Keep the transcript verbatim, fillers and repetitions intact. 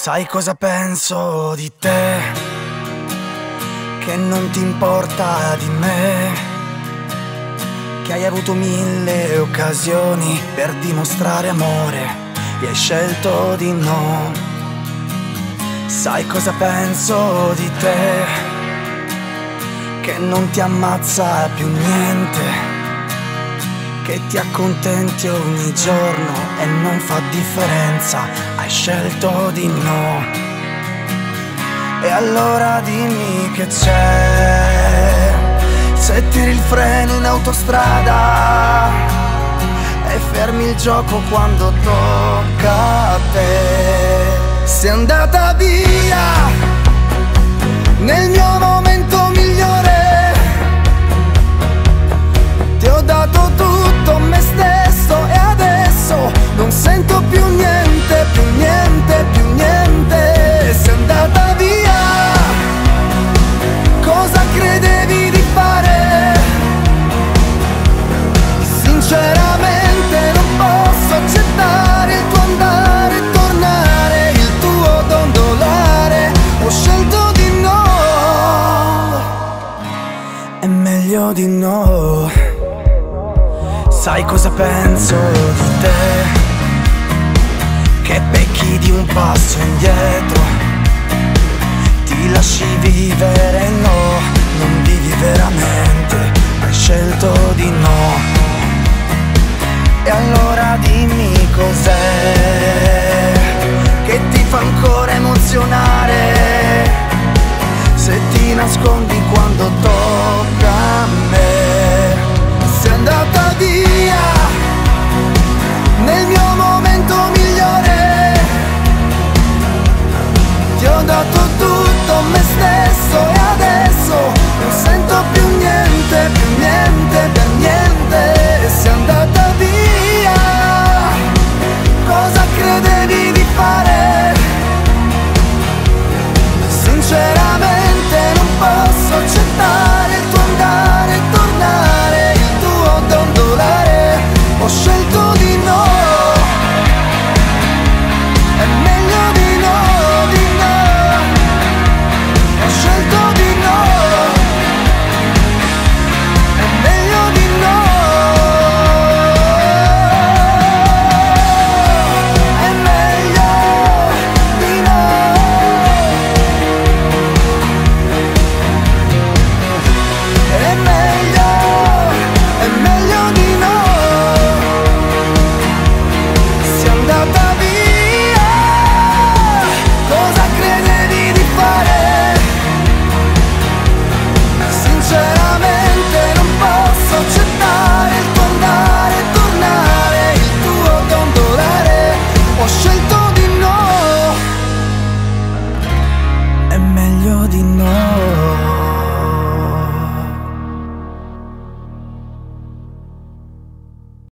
Sai cosa penso di te? Che non ti importa di me, che hai avuto mille occasioni per dimostrare amore e hai scelto di no. Sai cosa penso di te? Che non ti ammazza più niente, che ti accontenti ogni giorno e non fa differenza, hai scelto di no. E allora dimmi che c'è, se tiri il freno in autostrada e fermi il gioco quando tocca a te. Sei andata via nel mio momento migliore, ti ho dato tutto me stesso e adesso non sento più niente, più niente, più niente. Sei andata via, cosa credevi di fare? Sinceramente non posso accettare il tuo andare e tornare, il tuo dondolare. Ho scelto di no, è meglio di no. Sai cosa penso di te? Che becchi di un passo indietro, ti lasci vivere, no, non vivi veramente, hai scelto di no. E allora dimmi cos'è che ti fa ancora emozionare, se ti nascondi quando tocca a me. Sei andata via nel mio momento migliore, ti ho dato tutto me stesso e adesso non sento più niente, più niente, per niente. Sei andata via, cosa credevi di fare? Sinceramente non posso accettare il tuo andare e tornare, il tuo dondolare. Ho scelto di no, è meglio di no, di no. Ho scelto di no, è meglio di no, è meglio di no, è meglio, è meglio di no. Sei andata via, cosa credevi di fare? Sinceramente non posso accettare il tuo andare e tornare, il tuo dondolare. Ho scelto di no, è meglio di no.